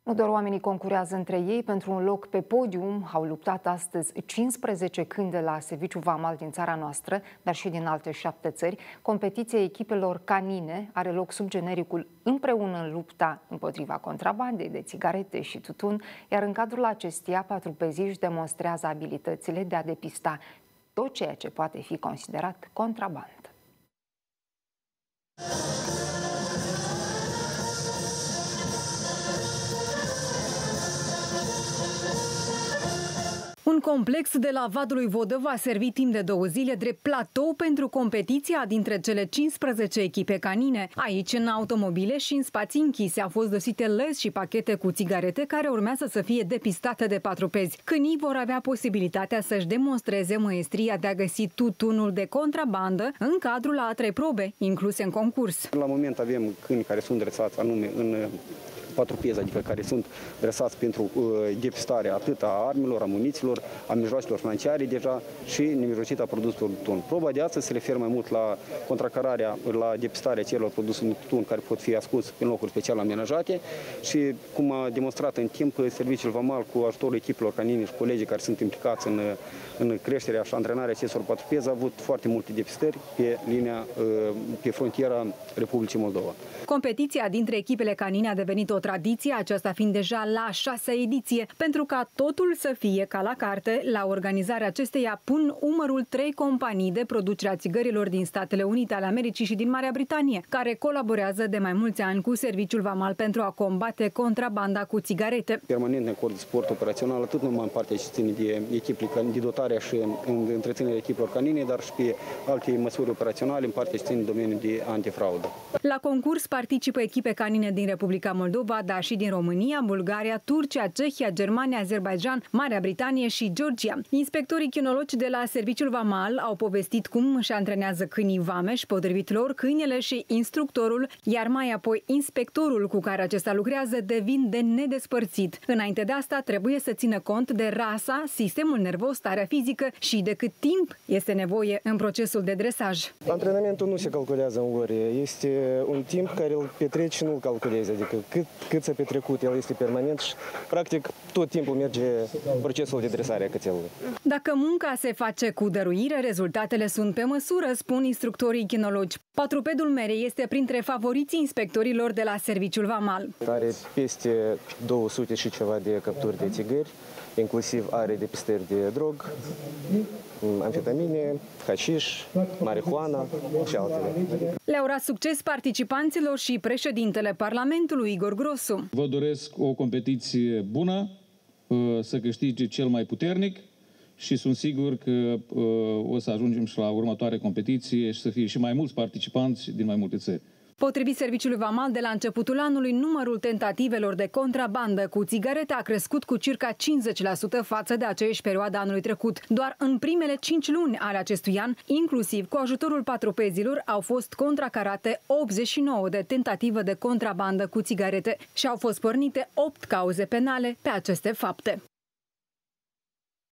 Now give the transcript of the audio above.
Nu doar oamenii concurează între ei pentru un loc pe podium, au luptat astăzi 15 câini la serviciu vamal din țara noastră, dar și din alte 7 țări. Competiția echipelor canine are loc sub genericul Împreună în lupta împotriva contrabandei de țigarete și tutun, iar în cadrul acesteia patrupezii își demonstrează abilitățile de a depista tot ceea ce poate fi considerat contrabandă. Un complex de la Vadului Vodă va servi timp de 2 zile drept platou pentru competiția dintre cele 15 echipe canine. Aici, în automobile și în spații închise, au fost găsite lăzi și pachete cu țigarete care urmează să fie depistate de patrupezi. Câinii vor avea posibilitatea să-și demonstreze măestria de a găsi tutunul de contrabandă în cadrul a 3 probe, incluse în concurs. La moment avem câini care sunt dresați anume în patrupezi, adică care sunt dresați pentru depistarea atât a armelor, a muniților, a mijloacelor financiare deja și nemijlocit a produselor tutun. Proba de astăzi se referă mai mult la contracararea, la depistarea celor produse în tutun care pot fi ascuns în locuri special amenajate și, cum a demonstrat în timp, serviciul vamal cu ajutorul echipelor canine și colegii care sunt implicați în creșterea și antrenarea acestor patrupezi a avut foarte multe depistări pe frontiera Republicii Moldova. Competiția dintre echipele canine a devenit o tradiție, aceasta fiind deja la a 6-a ediție. Pentru ca totul să fie ca la carte, la organizarea acesteia pun umărul 3 companii de producere a țigărilor din Statele Unite ale Americii și din Marea Britanie, care colaborează de mai mulți ani cu Serviciul Vamal pentru a combate contrabanda cu țigarete. Permanent în acord de suport operațional, atât numai în partea ce ține de echipele de dotarea și întreținerea echipelor canine, dar și pe alte măsuri operaționale în partea ce ține de domeniul de antifraudă. La concurs participă echipe canine din Republica Moldova, dar și din România, Bulgaria, Turcia, Cehia, Germania, Azerbaidjan, Marea Britanie și Georgia. Inspectorii chinologi de la Serviciul Vamal au povestit cum își antrenează câinii vameși, potrivit lor, câinele și instructorul, iar mai apoi inspectorul cu care acesta lucrează devin de nedespărțit. Înainte de asta trebuie să țină cont de rasa, sistemul nervos, starea fizică și de cât timp este nevoie în procesul de dresaj. Antrenamentul nu se calculează în ore, este un timp care îl petreci și nu îl calculezi, adică cât s-a petrecut, el este permanent și practic tot timpul merge procesul de dresare a cățelului. Dacă munca se face cu dăruire, rezultatele sunt pe măsură, spun instructorii chinologi. Patrupedul Merei este printre favoriții inspectorilor de la Serviciul Vamal. Are peste 200 și ceva de capturi de țigări, inclusiv are depistări de drog, amfetamine, hașiș, marihuana și altele. Le-au urat succes participanților și președintele Parlamentului, Igor Grosu. Vă doresc o competiție bună, să câștige cel mai puternic și sunt sigur că o să ajungem și la următoare competiție și să fie și mai mulți participanți din mai multe țări. Potrivit Serviciului Vamal, de la începutul anului, numărul tentativelor de contrabandă cu țigarete a crescut cu circa 50% față de aceeași perioadă anului trecut. Doar în primele 5 luni ale acestui an, inclusiv cu ajutorul patrupezilor, au fost contracarate 89 de tentative de contrabandă cu țigarete și au fost pornite 8 cauze penale pe aceste fapte.